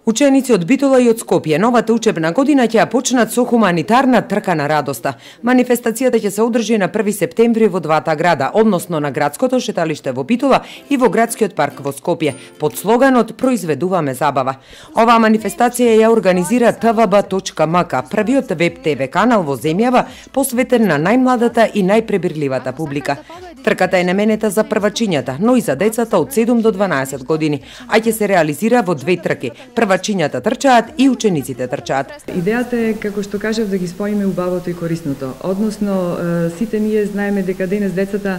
Ученици од Битола и од Скопје новата учебна година ќе ја почнат со хуманитарна трка на радоста. Манифестацијата ќе се одржи на 1 септември во двата града, односно на градското шеталиште во Битола и во градскиот парк во Скопје, под слоганот "Произведуваме забава". Оваа манифестација ја организира tvb.mk, првиот веб ТВ канал во земјава посветен на најмладата и најпребирливата публика. Трката е наменета за првачињата, но и за децата од 7 до 12 години, а ќе се реализира во две трки. Првачињата трчаат и учениците трчаат. Идејата е, како што кажав, да ги споиме убавото и корисното. Односно, сите ние знаеме дека денес децата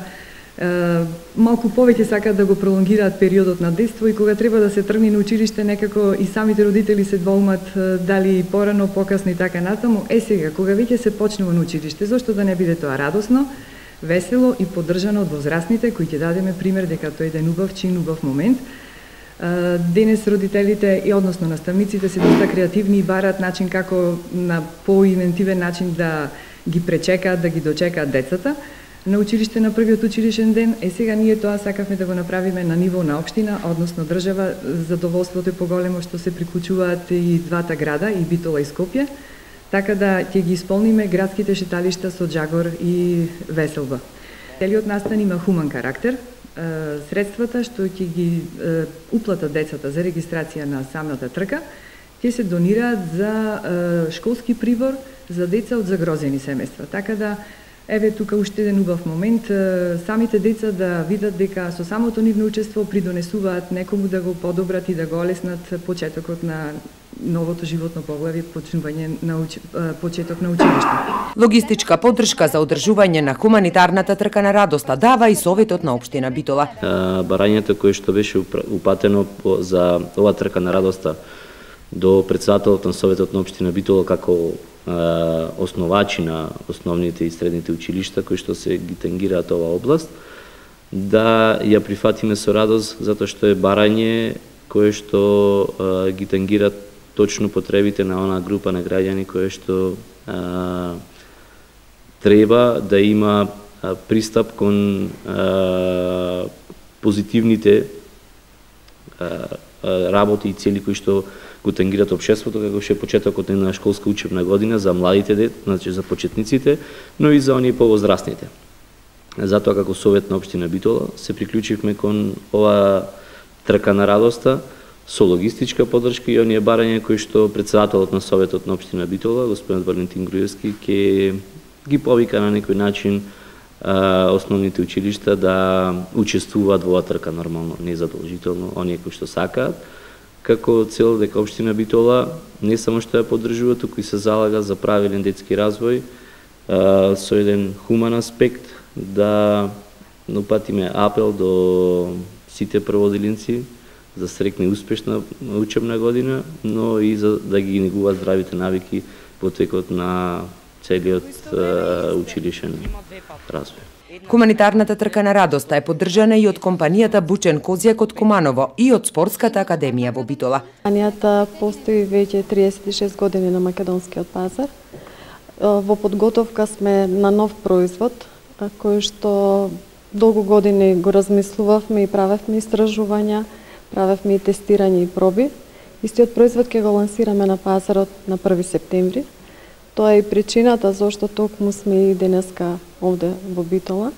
малку повеќе сакаат да го пролонгираат периодот на детство и кога треба да се тргне на училиште, некако и самите родители се двоумат дали порано, покасно и така натаму. Сега, кога веќе се почнува на училиште, зошто да не биде тоа радосно, весело и поддржано од возрастните, кои ќе дадеме пример дека тоа е еден убав чин, убав момент. Денес родителите и односно наставниците се доста креативни и бараат начин како на поинвентивен начин да ги пречекаат, да ги дочекаат децата на училиште на првиот училишен ден. Сега ние тоа сакавме да го направиме на ниво на општина, односно држава. Задоволството е поголемо што се приклучуваат и двата града, и Битола и Скопје, така да ќе ги исполниме градските шеталишта со џагор и веселба. Целиот настан има хуман карактер. Средствата што ќе ги уплатат децата за регистрација на самата трка ќе се донираат за школски прибор за деца од загрозени семејства. Така да, еве тука уште еден убав момент, самите деца да видат дека со самото нивно учество придонесуваат некому да го подобрат и да го олеснат почетокот на новото животно поглавје, почеток на училиште. Логистичка поддршка за одржување на хуманитарната трка на радоста дава и Советот на општина Битола. Барањето кое што беше упатено за ова трка на радоста до претседателот на Советот на општина Битола како основачи на основните и средните училишта кои што се ги тангираат оваа област, да ја прифатиме со радост затоа што е барање кое што ги тангираат точно потребите на онаа група на граѓани кои што треба да има пристап кон позитивните работи и цели кои што го тангираат општеството, како што е почетокот на школска учебна година за младите, значи за почетниците, но и за оние повозрастните. Затоа како Совет на општина Битола се приклучивме кон ова трка на радоста со логистичка поддршка и оние барања кои што претседателот на Советот на општина Битола, господин Валентин Груевски, ќе ги повика на некој начин основните училишта да учествуваат во оваа трка, нормално, не задолжително, оние кои што сакаат, како цел дека општина Битола не само што ја поддржува, туку и се залага за правилен детски развој со еден хуман аспект, да упатиме апел до сите прводелинци за среќна и успешна учебна година, но и за да ги негуваат здравите навики во текот на целиот училишен развој. Хуманитарната трка на радоста е поддржана и од компанијата Бучен Козјак од Куманово и од Спортската академија во Битола. Компанијата постои веќе 36 години на македонскиот пазар. Во подготовка сме на нов производ, кој што долго години го размислувавме и правевме истражувања, правевме и тестирање и проби. Истиот производ ќе го лансираме на пазарот на 1 септември. Тоа е и причината зашто токму сме и денеска овде во Битола.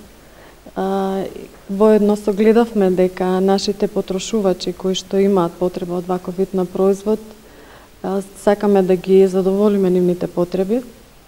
Воедно согледавме дека нашите потрошувачи кои што имаат потреба од ваков вид на производ, сакаме да ги задоволиме нивните потреби.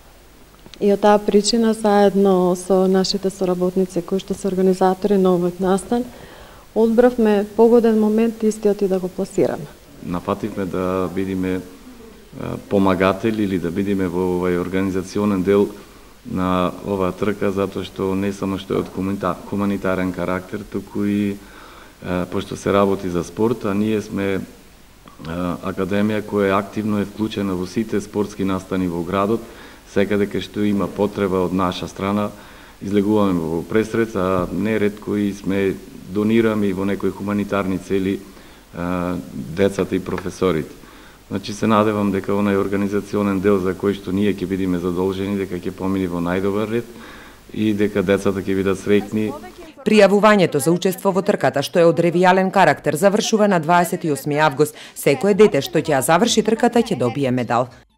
И од таа причина, заедно со нашите соработници кои што се организатори на овој настан, одбравме погоден момент истиот и да го пласираме. Напативме да бидеме помагатели или да бидеме во овој организационен дел на оваа трка, затоа што не само што е од хуманитарен карактер, туку и пошто се работи за спорт, а ние сме академија која активно е вклучена во сите спортски настани во градот, секаде кај што има потреба од наша страна, излегуваме во пресрец, а неретко и сме донираме и во некои хуманитарни цели децата и професорите. Значи се надевам дека онај организационен дел за кој што ние ќе бидеме задолжени дека ќе помине во најдобар ред и дека децата ќе бидат среќни Пријавувањето за учество во трката, што е од ревијален карактер, завршува на 28 август. Секое дете што ќе ја заврши трката ќе добие медал.